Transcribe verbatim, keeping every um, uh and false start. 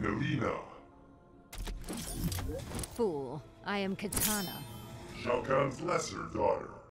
Melina. Fool, I am Kitana. Shao Kahn's lesser daughter.